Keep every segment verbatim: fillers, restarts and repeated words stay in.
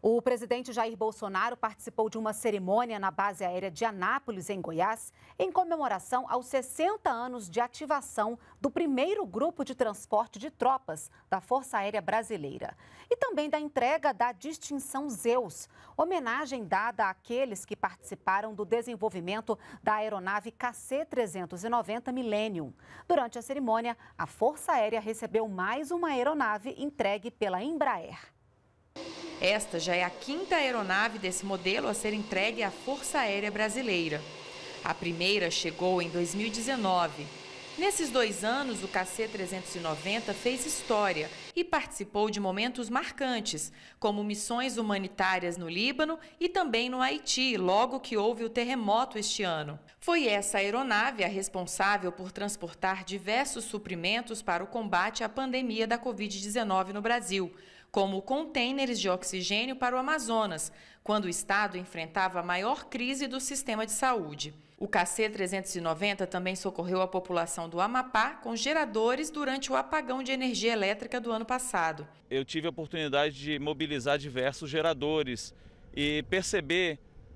O presidente Jair Bolsonaro participou de uma cerimônia na base aérea de Anápolis, em Goiás, em comemoração aos sessenta anos de ativação do primeiro grupo de transporte de tropas da Força Aérea Brasileira. E também da entrega da distinção Zeus, homenagem dada àqueles que participaram do desenvolvimento da aeronave K C trezentos e noventa Millennium. Durante a cerimônia, a Força Aérea recebeu mais uma aeronave entregue pela Embraer. Esta já é a quinta aeronave desse modelo a ser entregue à Força Aérea Brasileira. A primeira chegou em dois mil e dezenove. Nesses dois anos, o K C trezentos e noventa fez história e participou de momentos marcantes, como missões humanitárias no Líbano e também no Haiti, logo que houve o terremoto este ano. Foi essa aeronave a responsável por transportar diversos suprimentos para o combate à pandemia da covid dezenove no Brasil, como contêineres de oxigênio para o Amazonas, quando o estado enfrentava a maior crise do sistema de saúde. O K C trezentos e noventa também socorreu a população do Amapá com geradores durante o apagão de energia elétrica do ano passado. Eu tive a oportunidade de mobilizar diversos geradores e perceber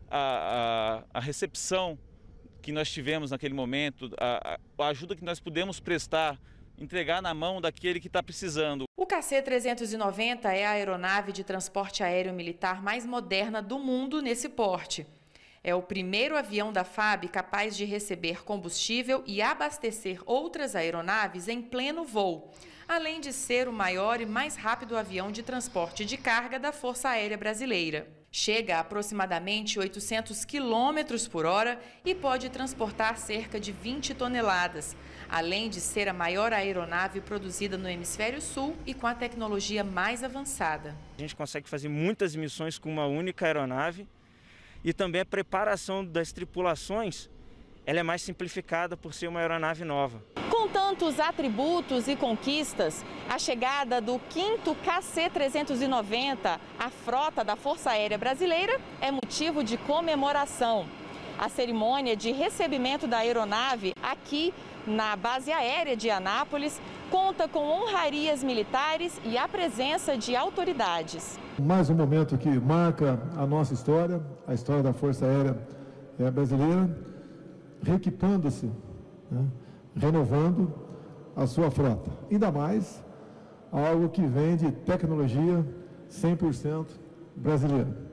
a, a, a recepção que nós tivemos naquele momento, a, a ajuda que nós pudemos prestar, entregar na mão daquele que está precisando. O K C trezentos e noventa é a aeronave de transporte aéreo militar mais moderna do mundo nesse porte. É o primeiro avião da F A B capaz de receber combustível e abastecer outras aeronaves em pleno voo, além de ser o maior e mais rápido avião de transporte de carga da Força Aérea Brasileira. Chega a aproximadamente oitocentos quilômetros por hora e pode transportar cerca de vinte toneladas, além de ser a maior aeronave produzida no Hemisfério Sul e com a tecnologia mais avançada. A gente consegue fazer muitas missões com uma única aeronave e também a preparação das tripulações ela é mais simplificada por ser uma aeronave nova. Com tantos atributos e conquistas, a chegada do quinto K C trezentos e noventa à frota da Força Aérea Brasileira é motivo de comemoração. A cerimônia de recebimento da aeronave aqui na base aérea de Anápolis conta com honrarias militares e a presença de autoridades. Mais um momento que marca a nossa história, a história da Força Aérea Brasileira, reequipando-se, né, renovando a sua frota. Ainda mais algo que vem de tecnologia cem por cento brasileira.